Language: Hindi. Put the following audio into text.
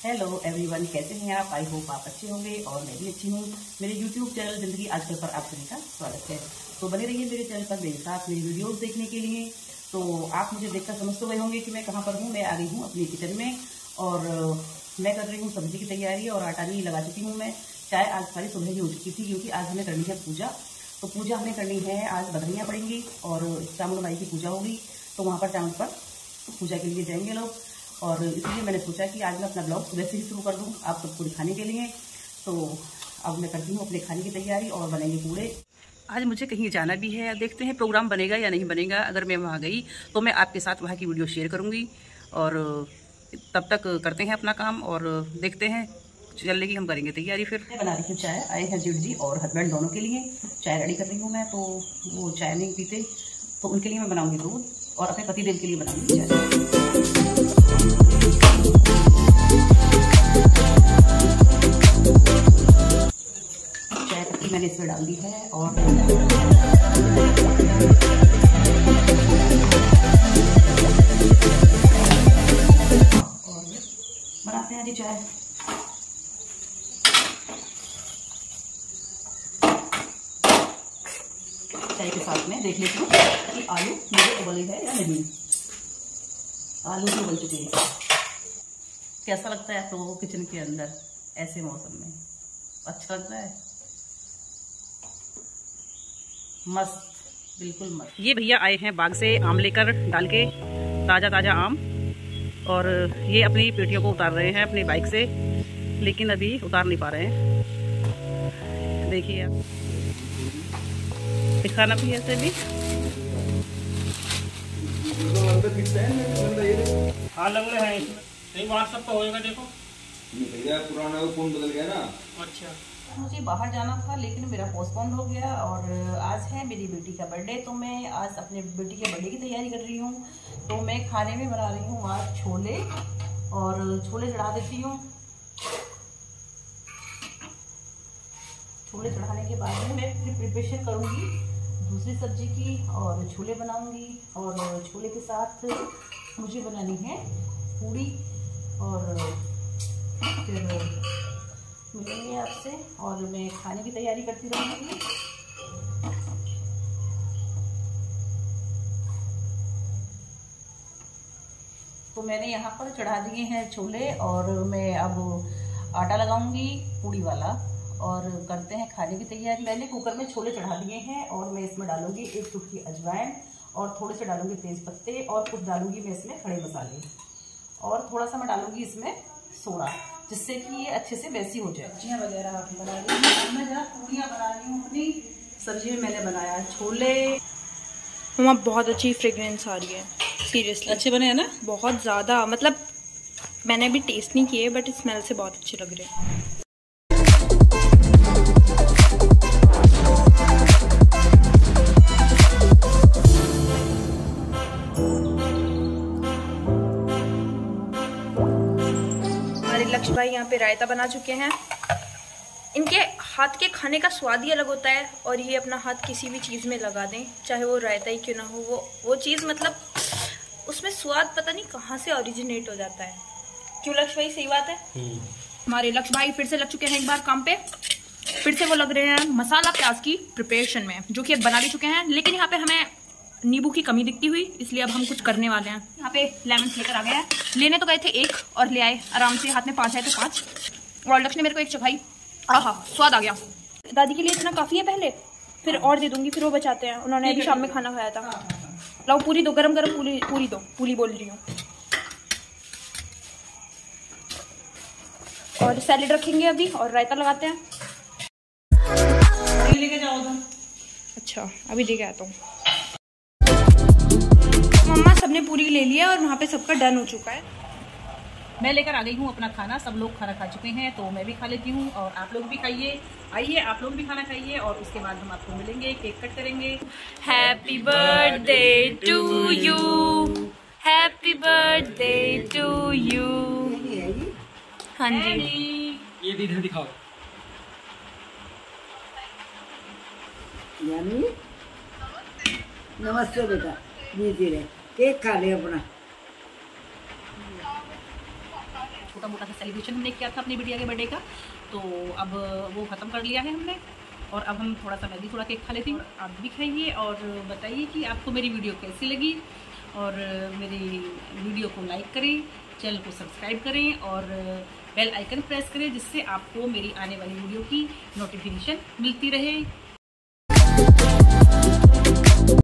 हेलो एवरीवन, कैसे हैं आप? आई होप आप अच्छे होंगे और मैं भी अच्छी हूँ। मेरे यूट्यूब चैनल जिंदगी आजकल पर आप सभी का स्वागत है। तो बने रहिए मेरे चैनल पर मेरे साथ मेरी वीडियोस देखने के लिए। तो आप मुझे देखकर समझ तो गए होंगे कि मैं कहाँ पर हूँ। मैं आ गई हूँ अपनी किचन में और मैं कर रही हूँ सब्जी की तैयारी और आटा भी लगा चुकी हूँ मैं। चाय आज सारी सुबह ही हो चुकी थी क्योंकि आज हमें करनी है पूजा। तो पूजा हमें करनी है, आज बधाइयाँ पड़ेंगी और चामुंड माई की पूजा होगी। तो वहाँ पर चामुंड पर पूजा के लिए जाएंगे लोग और इसलिए मैंने सोचा कि आज मैं अपना ब्लॉग सुबह से ही शुरू कर दूं आप सबको दिखाने के लिए। तो अब मैं करती हूँ अपने खाने की तैयारी और बनेंगे पूड़े। आज मुझे कहीं जाना भी है, देखते हैं प्रोग्राम बनेगा या नहीं बनेगा। अगर मैं वहाँ गई तो मैं आपके साथ वहाँ की वीडियो शेयर करूँगी और तब तक करते हैं अपना काम और देखते हैं चलने की हम करेंगे तैयारी। फिर मैं बना रही हूँ चाय, आए हैं जेठ जी और हस्बैंड दोनों के लिए चाय रेडी कर रही हूँ मैं। तो वो चाय नहीं पीते तो उनके लिए मैं बनाऊँगी दूध और अपने पतिदेव के लिए बनाऊँगी चाय। चाय पत्ती मैंने इसमें डाल दी है और बनाते हैं जी चाय। चाय के साथ में देख लेती हूँ कि आलू मेरे उबले है या नहीं। आलू भी उबल चुके हैं। कैसा लगता है तो किचन के अंदर ऐसे मौसम में? अच्छा लगता है, मस्त, बिल्कुल मस्त। ये भैया आए हैं बाग से आम लेकर, डाल के ताजा ताजा आम, और ये अपनी पेटियों को उतार रहे हैं अपनी बाइक से, लेकिन अभी उतार नहीं पा रहे हैं। देखिए आप, दिखाना भी ऐसे भी। हाँ लग रहे हैं इसमें, नहीं व्हाट्सएप पे होएगा देखो। भैया पुराना फोन बदल गया ना। अच्छा, मुझे बाहर जाना था लेकिन मेरा पोस्टपोन हो गया और आज है मेरी बेटी का बर्थडे। तो मैं आज अपने बेटी के बर्थडे की तैयारी कर रही हूँ। तो मैं खाने में बना रही हूँ आज छोले और छोले चढ़ा देती हूँ। छोले चढ़ाने के बाद में मैं फिर प्रिपरेशन करूँगी दूसरी सब्जी की और छोले बनाऊँगी। और छोले के साथ मुझे बनानी है पूड़ी और फिर मिलेंगे आपसे और मैं खाने की तैयारी करती रहूँगी। तो मैंने यहाँ पर चढ़ा दिए हैं छोले और मैं अब आटा लगाऊंगी पूड़ी वाला और करते हैं खाने की तैयारी। मैंने कुकर में छोले चढ़ा दिए हैं और मैं इसमें डालूंगी एक चुटकी अजवाइन और थोड़े से डालूंगी तेज पत्ते और कुछ डालूंगी मैं इसमें खड़े मसाले और थोड़ा सा मैं डालूंगी इसमें सोडा, जिससे कि ये अच्छे से वैसी हो जाए। सब्जियाँ वगैरह बना रही हूँ मैं, जरा पूड़ियाँ बना रही हूँ अपनी। सब्जी में मैंने बनाया छोले। मम्मा बहुत अच्छी फ्रेग्रेंस आ रही है, सीरियसली अच्छे बने हैं ना, बहुत ज़्यादा। मतलब मैंने अभी टेस्ट नहीं किए बट स्मेल से बहुत अच्छे लग रहे हैं। लक्ष्य भाई यहाँ पे रायता बना चुके हैं। इनके हाथ के खाने का स्वाद ही अलग होता है और ये अपना हाथ किसी भी चीज़ में लगा दें, चाहे वो रायता ही क्यों ना हो, वो चीज़ मतलब उसमें स्वाद पता नहीं कहाँ से ओरिजिनेट हो जाता है। क्यों लक्ष्य भाई, सही बात है। हमारे लक्ष्य भाई फिर से लग चुके हैं एक बार काम पे। फिर से वो लग रहे हैं मसाला प्याज की प्रिपरेशन में, जो कि बना भी चुके हैं। लेकिन यहाँ पे हमें नींबू की कमी दिखती हुई, इसलिए अब हम कुछ करने वाले हैं। यहाँ पे लेमन लेकर आ गया है। लेने तो गए थे एक और ले आए आराम से, हाथ में 5 आए तो 5। और लक्ष्य ने मेरे को एक चखाई, आहा स्वाद आ गया। दादी के लिए इतना काफ़ी है, पहले फिर और दे दूंगी, फिर वो बचाते हैं। उन्होंने अभी शाम में खाना खाया था। लाओ पूरी दो, गरम गरम पूरी दो, पूरी बोल रही हूँ। और सैलेड रखेंगे अभी और रायता लगाते हैं। लेके जाओ तो। अच्छा अभी लेके आता हूँ। मम्मा सबने पूरी ले लिया और वहाँ पे सबका डन हो चुका है। मैं लेकर आ गई हूँ अपना खाना। सब लोग खाना खा चुके हैं तो मैं भी खा लेती हूँ और आप लोग भी खाइए। आइए आप लोग भी खाना खाइए और उसके बाद हम आपको मिलेंगे, केक कट करेंगे। Happy birthday to you, happy birthday to you. हाँ जी, ये भी इधर दिखाओ। नमस्ते बेटा, धीरे धीरे केक खा ले अपना। छोटा मोटा सा सेलिब्रेशन हमने किया था अपनी बिटिया के बर्थडे का, तो अब वो ख़त्म कर लिया है हमने। और अब हम थोड़ा सा मैं भी थोड़ा केक खा लेती हूँ, आप भी खाइए और बताइए कि आपको मेरी वीडियो कैसी लगी। और मेरी वीडियो को लाइक करें, चैनल को सब्सक्राइब करें और बेल आइकन प्रेस करें, जिससे आपको मेरी आने वाली वीडियो की नोटिफिकेशन मिलती रहे।